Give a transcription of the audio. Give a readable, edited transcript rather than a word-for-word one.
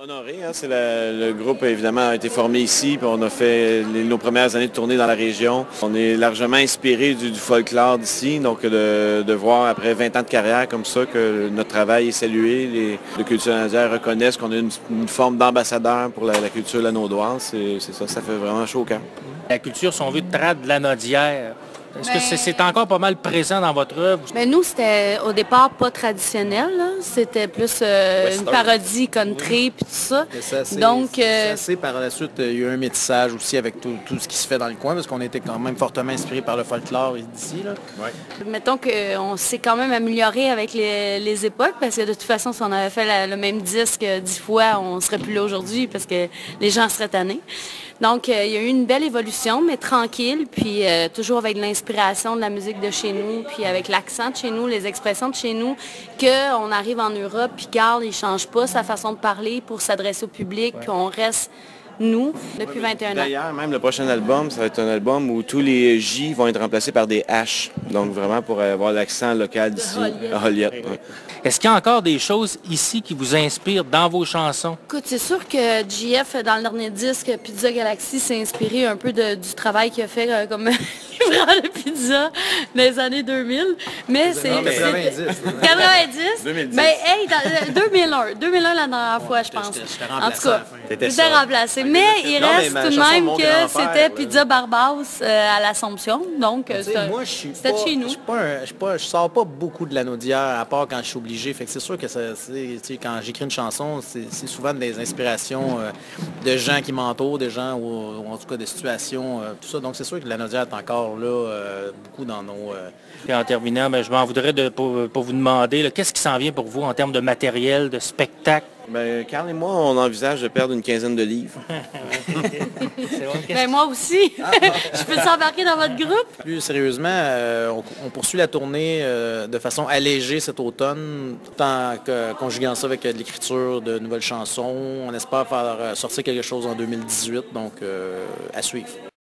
Honoré, hein, le groupe évidemment a été formé ici, puis on a fait nos premières années de tournée dans la région. On est largement inspiré du folklore d'ici, donc de voir après 20 ans de carrière comme ça que notre travail est salué, les cultures lanaudières reconnaissent qu'on a une forme d'ambassadeur pour la culture lanaudoise, c'est ça, ça fait vraiment chaud au cœur. La culture, si on veut, trad lanaudière. Est-ce que c'est encore pas mal présent dans votre œuvre? Ben nous, c'était au départ pas traditionnel. C'était plus une parodie country puis tout ça. Donc, par la suite, il y a eu un métissage aussi avec tout ce qui se fait dans le coin, parce qu'on était quand même fortement inspiré par le folklore d'ici. Ouais. Mettons qu'on s'est quand même amélioré avec les époques, parce que de toute façon, si on avait fait le même disque 10 fois, on ne serait plus là aujourd'hui parce que les gens seraient tannés. Donc, il y a eu une belle évolution, mais tranquille, puis toujours avec de l'inspiration de la musique de chez nous, puis avec l'accent de chez nous, les expressions de chez nous, qu'on arrive en Europe, puis Carl, il ne change pas sa façon de parler pour s'adresser au public, qu'on reste nous depuis 21 ans. D'ailleurs, même le prochain album, ça va être un album où tous les J vont être remplacés par des H, donc vraiment pour avoir l'accent local d'ici, à Joliette. Ouais. Est-ce qu'il y a encore des choses ici qui vous inspirent dans vos chansons? Écoute, c'est sûr que JF, dans le dernier disque, Pizza Galaxy, s'est inspiré un peu du travail qu'il a fait comme livreur de pizza dans les années 2000. Mais c'est... 90. 90? 2010. Mais hey, 2001 la dernière fois, je pense. En tout cas, j'étais remplacé. Mais il reste tout de même que c'était Pizza Barbasse à l'Assomption. Donc, c'était de chez nous. Je sors pas beaucoup de lanaudière, à part quand je suis obligé. Fait que c'est sûr que quand j'écris une chanson, c'est souvent des inspirations de gens qui m'entourent, des gens ou en tout cas des situations, tout ça. Donc c'est sûr que la lanaudière est encore là, beaucoup dans nos... Et en terminant, je m'en voudrais pour vous demander, qu'est-ce qui s'en vient pour vous en termes de matériel, de spectacle? Carl et moi, on envisage de perdre une quinzaine de livres. Ben moi aussi. Je peux s'embarquer dans votre groupe? Plus sérieusement, on poursuit la tournée de façon allégée cet automne, tout en conjuguant ça avec de l'écriture de nouvelles chansons. On espère faire sortir quelque chose en 2018, donc à suivre.